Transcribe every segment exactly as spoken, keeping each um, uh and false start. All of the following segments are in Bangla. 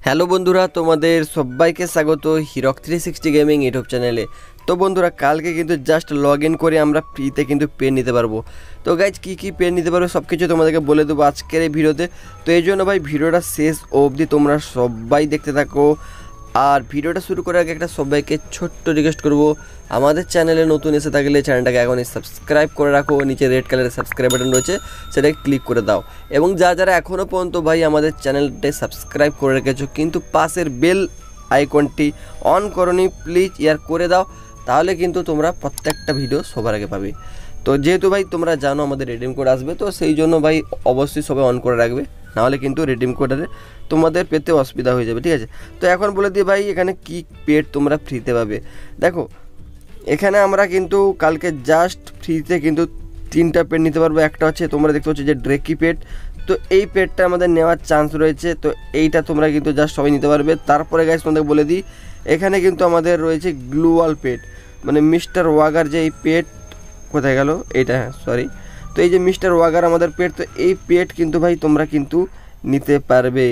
হ্যালো বন্ধুরা, তোমাদের সবাইকে স্বাগত Hirak three sixty gaming YouTube চ্যানেলে। তো বন্ধুরা, কালকে কিন্তু জাস্ট লগ ইন করে আমরা ফ্রিতে কিন্তু পেন নিতে পারবো। তো গাইজ কী কী পেন নিতে পারবো সব কিছু তোমাদেরকে বলে দেবো আজকের এই ভিডিওতে। তো এই জন্য ভাই ভিডিওটা শেষ অবধি তোমরা সবাই দেখতে থাকো। আর ভিডিওটা শুরু করার আগে একটা সবাইকে ছোট্ট রিকোয়েস্ট করবো, আমাদের চ্যানেলে নতুন এসে থাকলে চ্যানেলটাকে এখনই সাবস্ক্রাইব করে রাখো। নিচে রেড কালারের সাবস্ক্রাইব বাটন রয়েছে, সেটাকে ক্লিক করে দাও। এবং যা যারা এখনও পর্যন্ত ভাই আমাদের চ্যানেলটাকে সাবস্ক্রাইব করে রেখেছো কিন্তু পাশের বেল আইকনটি অন করনি, প্লিজ ইয়ার করে দাও, তাহলে কিন্তু তোমরা প্রত্যেকটা ভিডিও সবার আগে পাবে। তো যেহেতু ভাই তোমরা জানো আমাদের রিডিম কোড আসবে, তো সেই জন্য ভাই অবশ্যই সবাই অন করে রাখবে, নাহলে কিন্তু রিডিম কোডে তোমাদের পেতে অসুবিধা হয়ে যাবে, ঠিক আছে। তো এখন বলে দিই ভাই এখানে কি পেড তোমরা ফ্রিতে পাবে। দেখো এখানে আমরা কিন্তু কালকে জাস্ট ফ্রিতে কিন্তু তিনটা পেড নিতে পারবো। একটা হচ্ছে তোমরা দেখতে পাচ্ছ যে ড্রেকি পেড, তো এই পেডটা আমাদের নেওয়ার চান্স রয়েছে, তো এইটা তোমরা কিন্তু জাস্ট সবাই নিতে পারবে। তারপরে গাইস তোমাদের বলে দিই এখানে কিন্তু আমাদের রয়েছে গ্লুয়াল পেড, মানে মিস্টার ওয়াগার যে এই পেড কোথায় গেল এইটা, হ্যাঁ সরি। তো এই যে মিস্টার ওয়াগার আমাদের পেড, তো এই পেড কিন্তু ভাই তোমরা কিন্তু নিতে পারবে।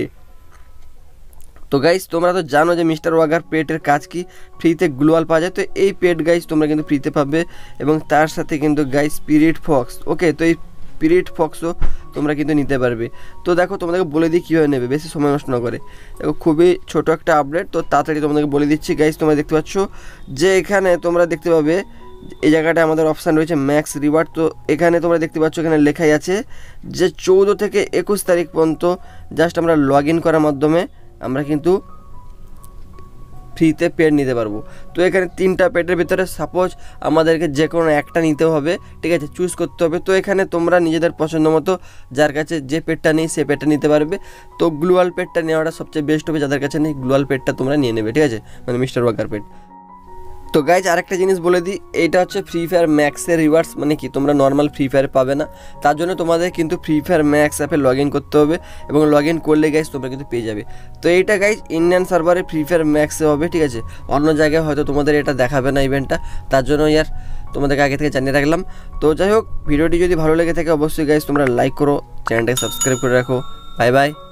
তো গাইস তোমরা তো জানো যে মিস্টার ওয়াগার পেটের কাজ কি, ফ্রিতে গ্লোয়াল পাওয়া যায়। তো এই পেট গাইস তোমরা কিন্তু ফ্রিতে পাবে, এবং তার সাথে কিন্তু গাইস স্পিরিট ফক্স, ওকে, তো এই স্পিরিট ফক্সও তোমরা কিন্তু নিতে পারবে। তো দেখো তোমাদেরকে বলে দিই কীভাবে নেবে, বেশি সময় নষ্ট না করে। দেখো খুবই ছোট একটা আপডেট, তো তাড়াতাড়ি তোমাদেরকে বলে দিচ্ছি। গাইস তোমরা দেখতে পাচ্ছ যে এখানে তোমরা দেখতে পাবে এই জায়গাটা আমাদের অপশান রয়েছে ম্যাক্স রিওয়ার্ড। তো এখানে তোমরা দেখতে পাচ্ছ এখানে লেখাই আছে যে চৌদ্দ থেকে একুশ তারিখ পর্যন্ত জাস্ট আমরা লগ ইন করার মাধ্যমে আমরা কিন্তু ফ্রিতে পেড নিতে পারবো। তো এখানে তিনটা পেডের ভিতরে সাপোজ আমাদেরকে যে কোনো একটা নিতে হবে, ঠিক আছে, চুজ করতে হবে। তো এখানে তোমরা নিজেদের পছন্দ মতো যার কাছে যে পেডটা নেই সে পেডটা নিতে পারবে। তো গ্লুয়াল পেডটা নেওয়াটা সবচেয়ে বেস্ট হবে, যাদের কাছে নেই গ্লুয়াল পেডটা তোমরা নিয়ে নেবে, ঠিক আছে, মানে মিস্টার ওয়াকার পেড। তো গাইজ আরেকটা জিনিস বলে দিই, এইটা হচ্ছে ফ্রি ফায়ার ম্যাক্সের রিওয়ার্ডস, মানে কি তোমরা নর্মাল ফ্রি ফায়ার পাবে না, তার জন্য তোমাদের কিন্তু ফ্রি ফায়ার ম্যাক্স অ্যাপে লগ ইন করতে হবে, এবং লগ ইন করলে গাইজ তোমরা কিন্তু পেয়ে যাবে। তো এইটা গাইজ ইন্ডিয়ান সার্ভারে ফ্রি ফায়ার ম্যাক্সে হবে, ঠিক আছে, অন্য জায়গায় হয়তো তোমাদের এটা দেখাবে না ইভেন্টটা, তার জন্য ইয়ার তোমাদেরকে আগে থেকে জানিয়ে রাখলাম। তো যাই হোক, ভিডিওটি যদি ভালো লেগে থাকে অবশ্যই গাইজ তোমরা লাইক করো, চ্যানেলটাকে সাবস্ক্রাইব করে রাখো। Bye by.